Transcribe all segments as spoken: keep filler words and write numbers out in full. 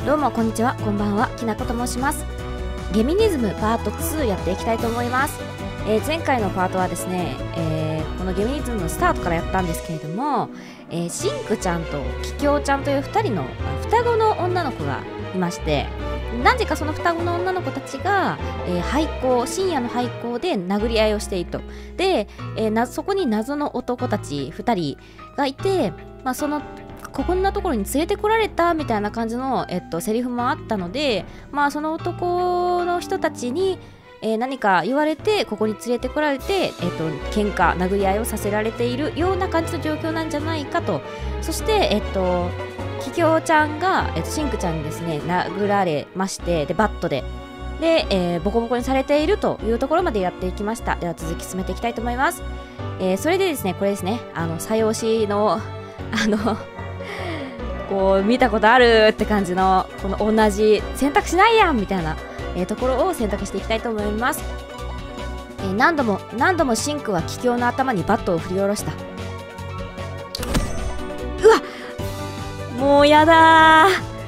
どうもこんにちは、こんばんは、きなこと申します。ゲミニズムパートツーやっていきたいと思います。えー、前回のパートはですね、えー、このゲミニズムのスタートからやったんですけれども、えー、シンクちゃんとキキョウちゃんというふたりの双子の女の子がいまして、なぜかその双子の女の子たちが、えー、廃校深夜の廃校で殴り合いをしていると。で、えー、なそこに謎の男たちふたりがいて、まあ、そのこんなところに連れてこられたみたいな感じの、えっと、セリフもあったので、まあ、その男の人たちに、えー、何か言われてここに連れてこられて、えっと、喧嘩殴り合いをさせられているような感じの状況なんじゃないかと。そして、えっとキキョウちゃんが、えっと、シンクちゃんにですね殴られまして、でバットでで、えー、ボコボコにされているというところまでやっていきました。では続き進めていきたいと思います。えー、それでですね、これですね、あの作用しのあのこう見たことあるって感じのこの同じ選択しないやんみたいな、えー、ところを選択していきたいと思います。えー、何度も何度もシンクはキキョウの頭にバットを振り下ろした。うわっ、もうやだ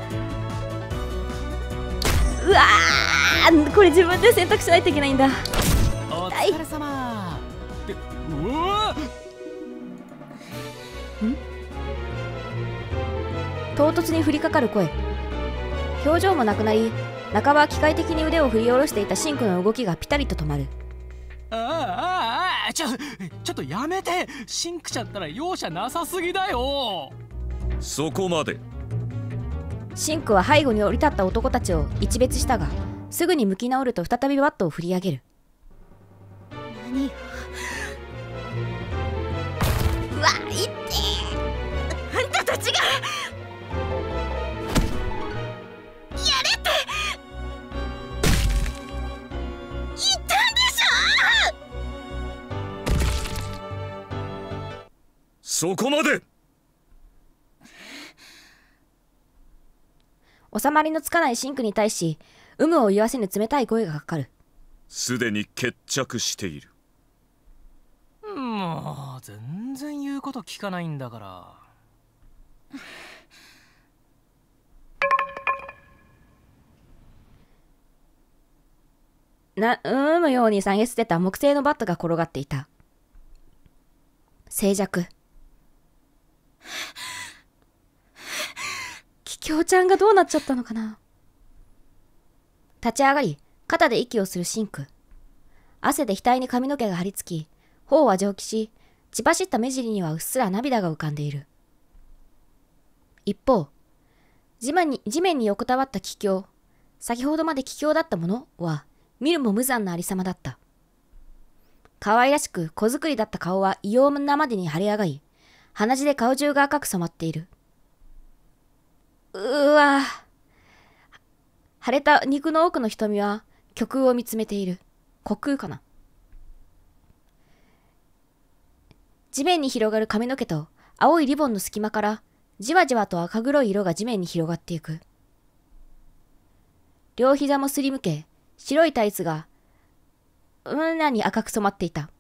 ー。うわー、これ自分で選択しないといけないんだ。 お疲れ様。ってうわーん唐突に降りかかる声。表情もなくなり、半ば機械的に腕を振り下ろしていたシンクの動きがピタリと止まる。 ああああ、ちょちょっとやめて。シンクちゃったら容赦なさすぎだよ。 そこまで。 シンクは背後に降り立った男たちを一別したが、すぐに向き直ると再びバットを振り上げる。何よ、うわっ、いってー、あんたたちがそこまで。 収まりのつかないシンクに対し、有無を言わせぬ冷たい声がかかる。 すでに決着している。 もう全然言うこと聞かないんだから。 な、うむように投げ捨てた木製のバットが転がっていた。静寂。キキョウちゃんがどうなっちゃったのかな。立ち上がり、肩で息をするシンク。汗で額に髪の毛が張り付き、頬は蒸気し、血走った目尻にはうっすら涙が浮かんでいる。一方、地面に、地面に横たわったキキョウ、先ほどまでキキョウだったものは、見るも無残なありさまだった。可愛らしく子作りだった顔は異様なまでに腫れ上がり、鼻血で顔中が赤く染まっている。うわぁ。腫れた肉の奥の瞳は虚空を見つめている。虚空かな。地面に広がる髪の毛と青いリボンの隙間からじわじわと赤黒い色が地面に広がっていく。両膝もすりむけ、白いタイツがうんなに赤く染まっていた。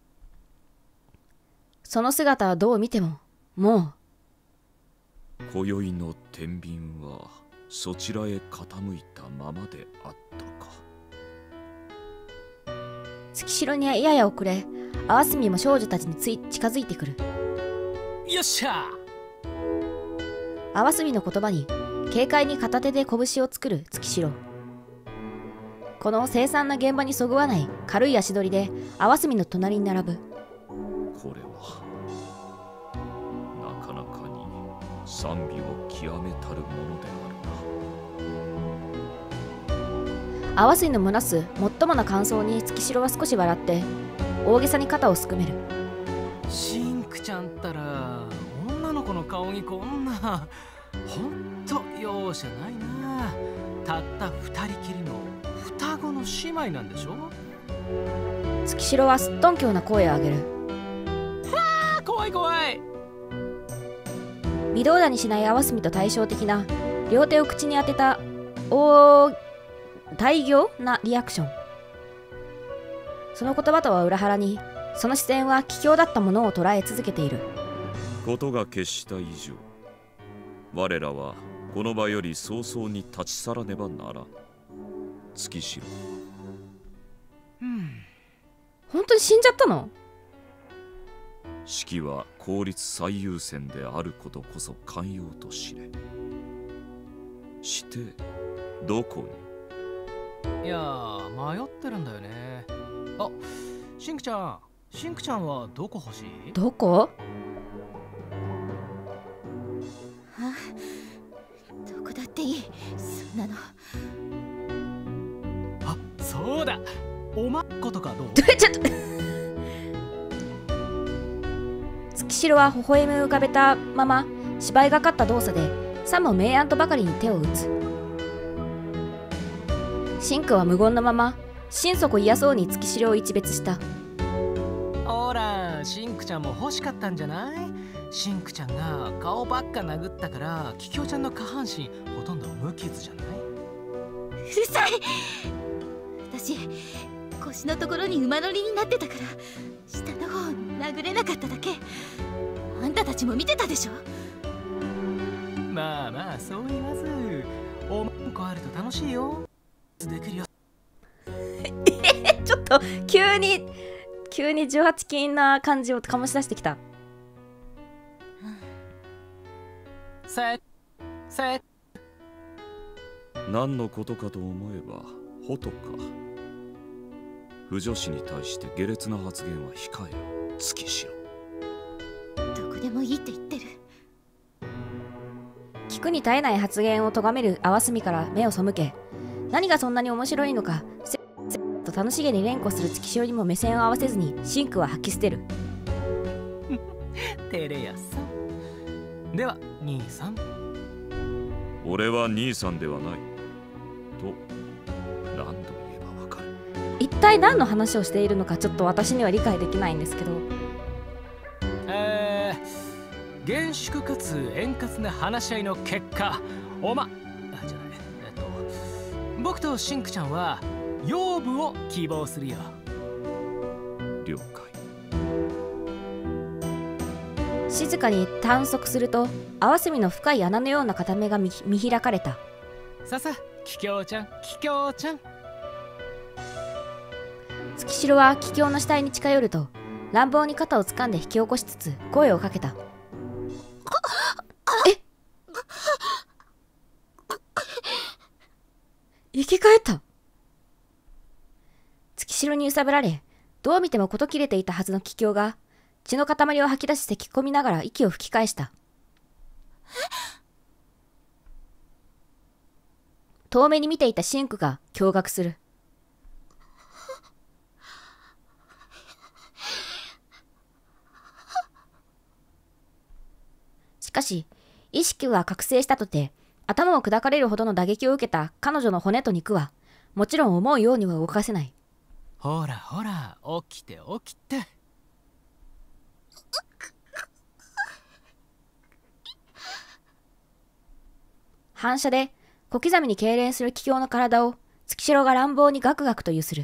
その姿はどう見てももう。 今宵の天秤はそちらへ傾いたままであったか。 月城にやや遅れ、淡澄も少女たちについ近づいてくる。 よっしゃ。 淡澄の言葉に軽快に片手で拳を作る月城。この凄惨な現場にそぐわない軽い足取りで淡澄の隣に並ぶ。 これはなかなかに賛美を極めたるものであるな。淡澄の虚すもっともな感想に月城は少し笑って大げさに肩をすくめる。 シンクちゃんったら女の子の顔にこんな、ほんと容赦ないな。たった二人きりの双子の姉妹なんでしょ。 月城はすっとんきょうな声を上げる。 はあ、怖い怖い。 微動だにしない淡澄と対照的な両手を口に当てた大大行なリアクション。その言葉とは裏腹に、その視線は奇境だったものを捉え続けている。 事が決した以上、我らはこの場より早々に立ち去らねばならん。月城。 うん本当に死んじゃったの？ 死期は効率最優先であることこそ寛容と知れ。してどこに？ いやー迷ってるんだよね。あ、シンクちゃんシンクちゃんはどこ欲しい？ どこ？ あ、どこだっていい、そんなの。 あ、そうだ、おまっことかどう？ ちょっと月城は微笑み浮かべたまま芝居がかった動作でさも明暗とばかりに手を打つ。シンクは無言のまま心底嫌そうに月城を一別した。 ほら、シンクちゃんも欲しかったんじゃない？シンクちゃんが顔ばっか殴ったからキキョウちゃんの下半身ほとんど無傷じゃない？ うるさい。私腰のところに馬乗りになってたから下の方殴れなかっただけ。あんたたちも見てたでしょ。 まあまあそう言わず、おまんこあると楽しいよ。できるよ。 ちょっと急に急にじゅうはち禁な感じを醸し出してきた。 せせ何のことかと思えばホトか。不女子に対して下劣な発言は控えろ、月城。 どこでもいいって言ってる。 聞くに耐えない発言を咎める淡澄から目を背け、何がそんなに面白いのかせせと楽しげに連呼する月城にも目線を合わせずにシンクは吐き捨てる。 テレヤさん。では兄さん。 俺は兄さんではないと何度言えばわかる。 一体何の話をしているのかちょっと私には理解できないんですけど。 えー、厳粛かつ円滑な話し合いの結果、おまあじゃないえっと僕とシンクちゃんは養父を希望するよ。 了解。 静かに探索すると淡澄の深い穴のような片目が 見, 見開かれた。 ささ、キキョウちゃん、キキョウちゃん。 月城は桔梗の死体に近寄ると乱暴に肩を掴んで引き起こしつつ声をかけた。え生き返った。月城に揺さぶられどう見ても事切れていたはずの桔梗が血の塊を吐き出し咳き込みながら息を吹き返した。遠目に見ていたシンクが驚愕する。しかし意識は覚醒したとて頭を砕かれるほどの打撃を受けた彼女の骨と肉はもちろん思うようには動かせない。 ほらほら、起きて起きて。 反射で小刻みに痙攣する桔梗の体を月城が乱暴にガクガクと揺する。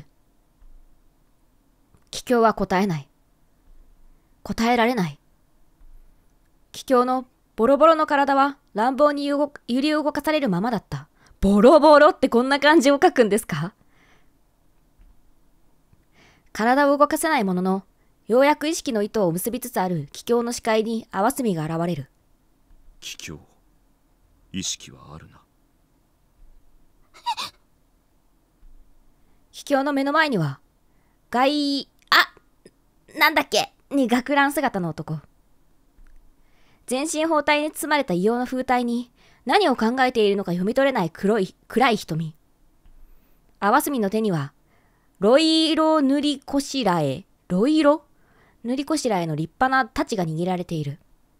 桔梗は答えない。答えられない。桔梗のボロボロの体は乱暴に揺り動かされるままだった。ボロボロってこんな感じを書くんですか？体を動かせないものの、ようやく意識の糸を結びつつある桔梗の視界に淡澄が現れる。 桔梗、意識はあるな。 桔梗の目の前には、外、あ、なんだっけに学ラン姿の男。全身包帯に包まれた異様な風体に何を考えているのか読み取れない黒い暗い瞳。淡澄の手にはロイロ塗りこしらえロイロ塗りこしらえの立派な太刀が握られている。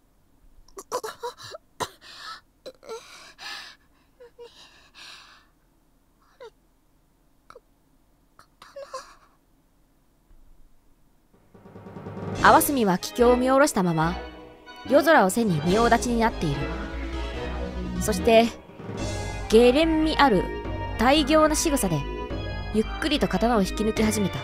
淡澄は桔梗を見下ろしたまま夜空を背に仁王立ちになっている。そしてゲレン味ある大行な仕草でゆっくりと刀を引き抜き始めた。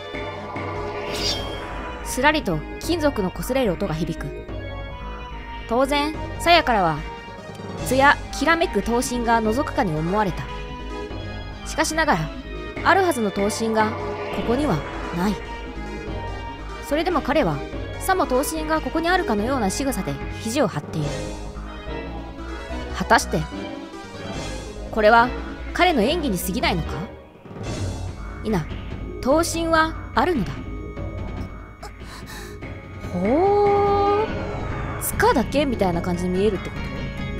すらりと金属の擦れる音が響く。当然鞘からは艶きらめく刀身が覗くかに思われた。しかしながらあるはずの刀身がここにはない。それでも彼はさも刀身がここにあるかのような仕草で肘を張っている。果たしてこれは彼の演技に過ぎないのか。いな、刀身はあるのだ。ほー、塚だけみたいな感じに見えるってこと。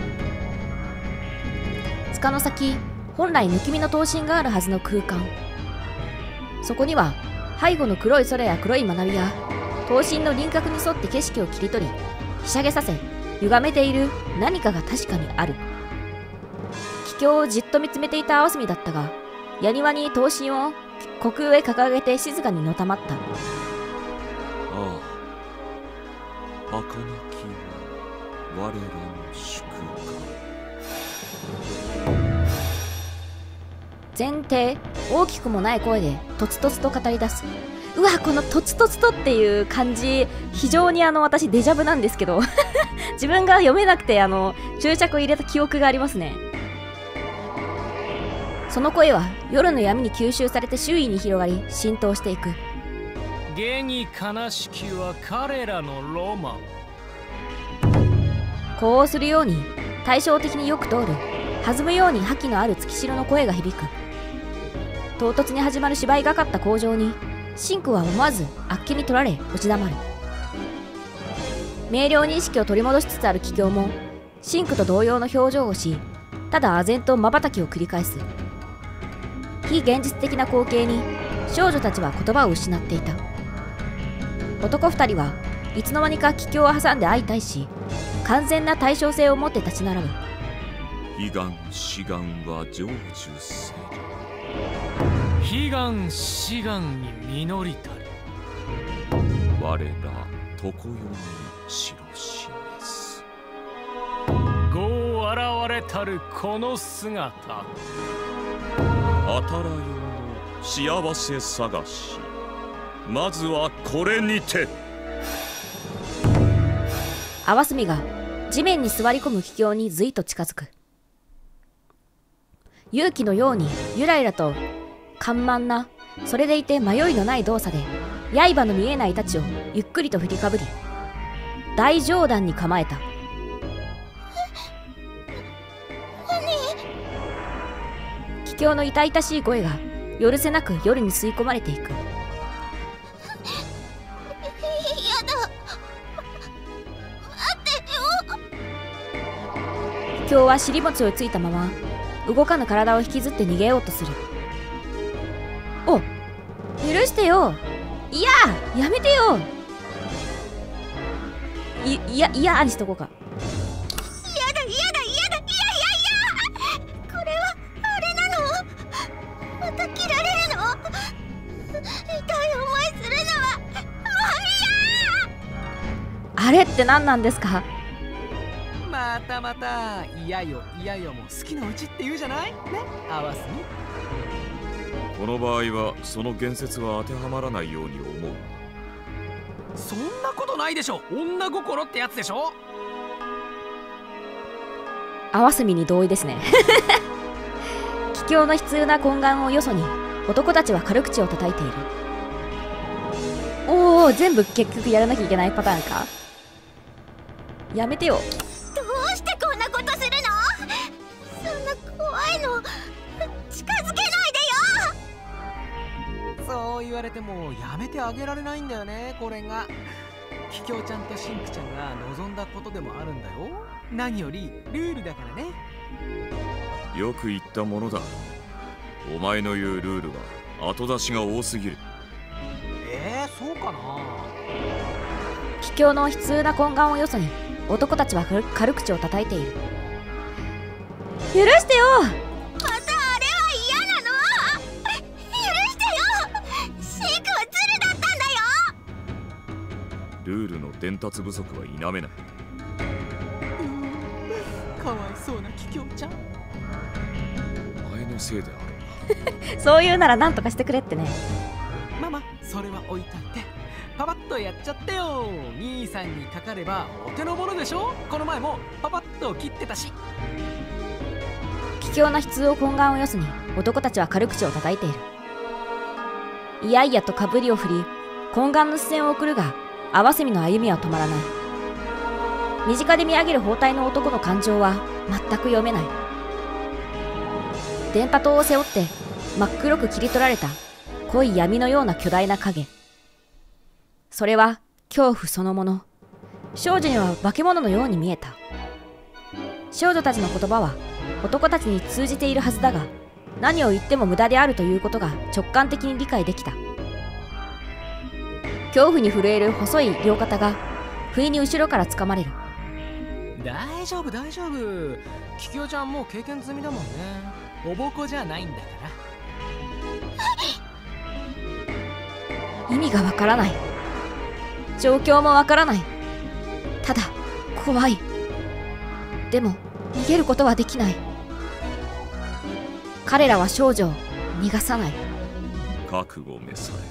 塚の先、本来抜き身の刀身があるはずの空間、そこには背後の黒い空や黒い学びや刀身の輪郭に沿って景色を切り取りひしゃげさせ歪めている何かが確かにある。気境をじっと見つめていた青隅だったが、矢庭に刀身を虚空へ掲げて静かにのたまった。 ああ、儚きは我らの祝賀。前提大きくもない声でとつとつと語り出す。うわ、このとつとつとっていう感じ、非常にあの私デジャブなんですけど自分が読めなくてあの注釈を入れた記憶がありますね。その声は夜の闇に吸収されて周囲に広がり浸透していく。 下に悲しきは彼らのロマン。 呼応するように対照的によく通る弾むように覇気のある月城の声が響く。唐突に始まる芝居がかった口上にシンクは思わずあっけに取られ落ち黙る。明瞭に意識を取り戻しつつある気境もシンクと同様の表情をし、ただ唖然と瞬きを繰り返す。非現実的な光景に少女たちは言葉を失っていた。男二人はいつの間にか気境を挟んで相対し、完全な対称性を持って立ち並ぶ。 悲願志願は成就せ悲り。 願志願に実りたり。 我ら常世に白示す。 業現れたるこの姿。 あたらよの幸せ探し、まずはこれにて。 淡澄が地面に座り込む気境にずいと近づく。勇気のようにゆらゆらと緩慢な、それでいて迷いのない動作で刃の見えない太刀をゆっくりと振りかぶり大上段に構えた。気境の痛々しい声が許せなく夜に吸い込まれていく。気境は尻餅をついたまま動かぬ体を引きずって逃げようとする。お、許してよ。いや、やめてよ。い、いや、いやにしとこうか。 やだやだやだ、いやいやいや、これはあれなの？また切られるの？痛い思いするのはもう嫌。あれって何なんですか？ またまた、嫌よ嫌よも好きなうちって言うじゃないね、合わすに。 この場合はその言説は当てはまらないように思う。 そんなことないでしょ。女心ってやつでしょ。 淡澄に同意ですね気境の悲痛な懇願をよそに男たちは軽口を叩いている。おお、全部結局やらなきゃいけないパターンか。やめてよ。 どうしてこんなことするの？そんな怖いの近づけないでよ。 そう言われてもやめてあげられないんだよね、これが。キキョウちゃんとシンクちゃんが望んだことでもあるんだよ。何よりルールだからね。 よく言ったものだ。お前の言うルールは後出しが多すぎる。 えー、そうかな。 気境の悲痛な懇願をよそに男たちは軽軽口を叩いている。許してよ。 またあれは嫌なの？許してよ。シンクはズルだったんだよ。 ルールの伝達不足は否めない。 かわいそうなキキョウちゃん。 お前のせいである。 そう言うなら何とかしてくれってね。 ママ、それは置いといてパパッとやっちゃってよ。兄さんにかかればお手の物でしょ。この前もパパッットを切ってたし。 卑怯な悲痛を懇願をよすに男たちは軽口を叩いている。いやいやとかぶりを振り懇願の視線を送るが、合わせみの歩みは止まらない。身近で見上げる包帯の男の感情は全く読めない。電波塔を背負って真っ黒く切り取られた濃い闇のような巨大な影。それは恐怖そのもの。少女には化け物のように見えた。少女たちの言葉は男たちに通じているはずだが、何を言っても無駄であるということが直感的に理解できた。恐怖に震える細い両肩が不意に後ろから掴まれる。 大丈夫大丈夫。キキオちゃんもう経験済みだもんね。おぼこじゃないんだから。 意味がわからない。状況もわからない。ただ怖い。でも逃げることはできない。彼らは少女を逃がさない。 覚悟召され。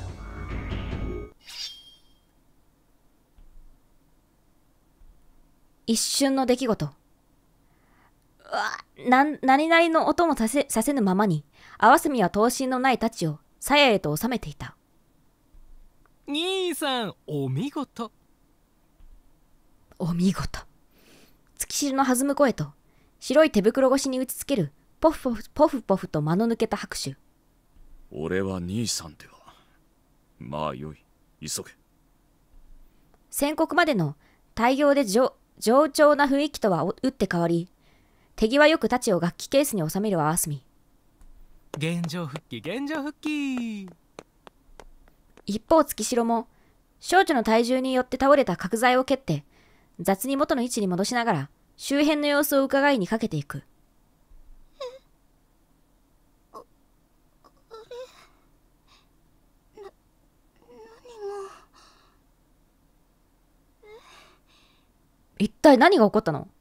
一瞬の出来事。うわな何々の音もさせさせぬままに、合わせみは刀身のない太刀を鞘へと収めていた。 兄さんお見事。 お見事。月汁の弾む声と白い手袋越しに打ちつけるポフポフポフポフと間の抜けた拍手。 俺は兄さんでは。まあよい、急げ。 宣告までの大量で上上調な雰囲気とは打って変わり、手際よく太刀を楽器ケースに収めるアースミ。 現状復帰現状復帰。 一方月城も少女の体重によって倒れた角材を蹴って雑に元の位置に戻しながら周辺の様子を伺いにかけていく。一体何が起こったの？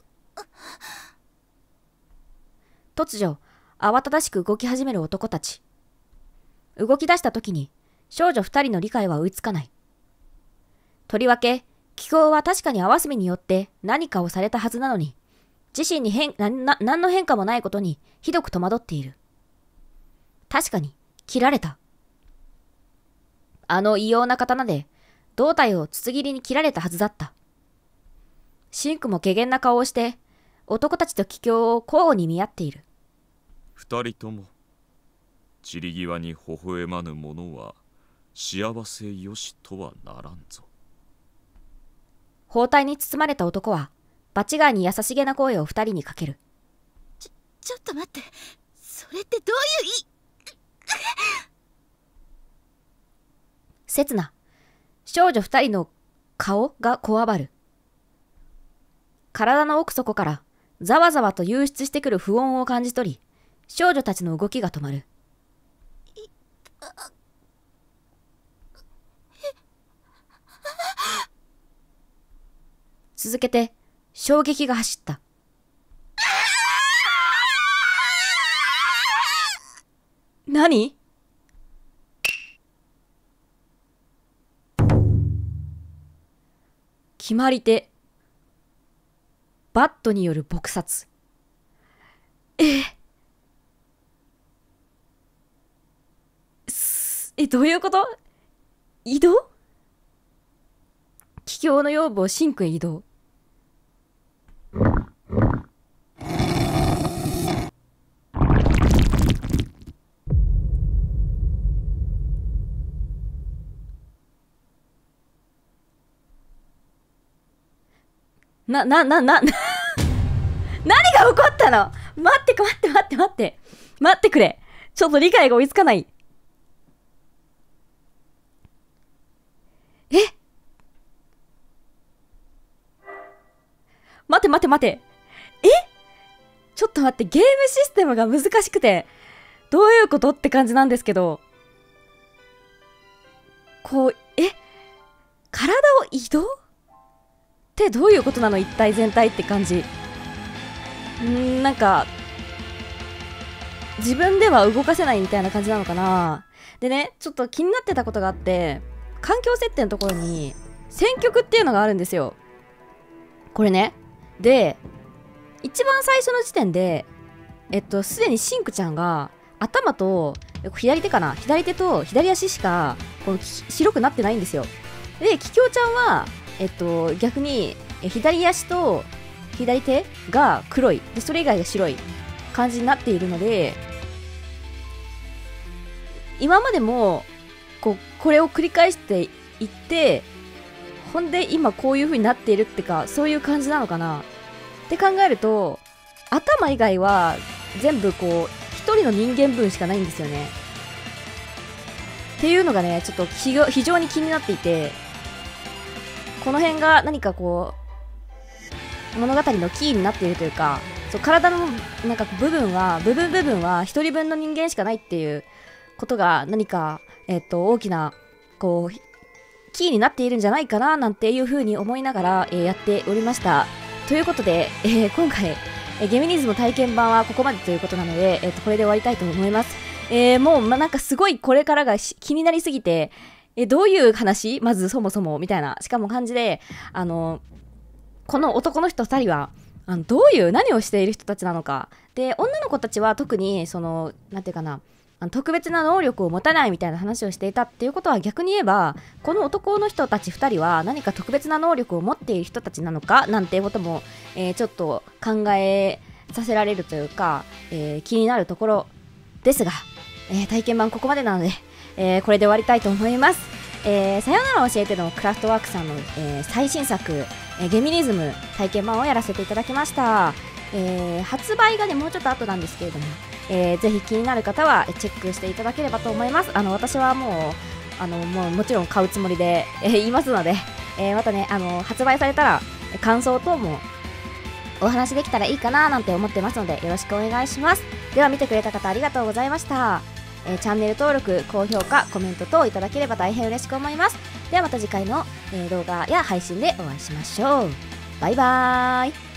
突如慌ただしく動き始める男たち。動き出した時に少女二人の理解は追いつかない。とりわけ気候は確かに合わせみによって何かをされたはずなのに、自身に変なな何の変化もないことにひどく戸惑っている。確かに切られた。あの異様な刀で胴体を筒切りに切られたはずだった。シンクも怪訝な顔をして男たちと気境を交互に見合っている。 二人とも散り際に微笑まぬ者は幸せよしとはならんぞ。 包帯に包まれた男は場違いに優しげな声を二人にかける。 ちょちょっと待って、それってどういう意刹那、少女二人の顔がこわばる。体の奥底からざわざわと湧出してくる不穏を感じ取り、少女たちの動きが止まる。続けて衝撃が走った。何？決まり手。バットによる撲殺。ええ、どういうこと？移動？気境の腰部をシンクへ移動。な、な、な、な、何が起こったの？待って待って待って待って。待ってくれ。ちょっと理解が追いつかない。え？待って待って待って。え？ちょっと待って、ゲームシステムが難しくて、どういうことって感じなんですけど。こう、え？体を移動？ってどういうことなの？一体全体って感じ。んーなんか自分では動かせないみたいな感じなのかな。でね、ちょっと気になってたことがあって、環境設定のところに選曲っていうのがあるんですよ。これね。で一番最初の時点でえっとすでにシンクちゃんが頭と左手かな左手と左足しかこの白くなってないんですよ。でキキョウちゃんはえっと逆に左足と左手が黒いでそれ以外が白い感じになっているので、今までもこうこれを繰り返していってほんで今こういう風になっているってかそういう感じなのかなって考えると、頭以外は全部こう一人の人間分しかないんですよね。っていうのがねちょっと非常に気になっていて、この辺が何かこう物語のキーになっているというか、そう体のなんか部分は部分部分は一人分の人間しかないっていうことが何か、えっと、大きなこうキーになっているんじゃないかななんていうふうに思いながら、えー、やっておりました。ということで、えー、今回、えー、ゲミニズム体験版はここまでということなので、えー、とこれで終わりたいと思います。えー、もう、ま、なんかすごいこれからが気になりすぎて、えー、どういう話まずそもそもみたいなしかも感じで、あのこの男の人ふたりはあのどういう何をしている人たちなのかで、女の子たちは特にそのなんていうかな特別な能力を持たないみたいな話をしていたっていうことは、逆に言えばこの男の人たちふたりは何か特別な能力を持っている人たちなのかなんていうことも、えー、ちょっと考えさせられるというか、えー、気になるところですが、えー、体験版ここまでなので、えー、これで終わりたいと思います。えー、さよなら教えてのクラフトワークさんの、えー、最新作、えー、ゲミニズム体験版をやらせていただきました。えー、発売がねもうちょっと後なんですけれども、えー、ぜひ気になる方はチェックしていただければと思います。あの私はもうあのもうもちろん買うつもりで、えー、いますので、えー、またねあの発売されたら感想等もお話できたらいいかななんて思ってますので、よろしくお願いします。では見てくれた方ありがとうございました。えー、チャンネル登録、高評価、コメント等いただければ大変嬉しく思います。ではまた次回の、えー、動画や配信でお会いしましょう。バイバーイ。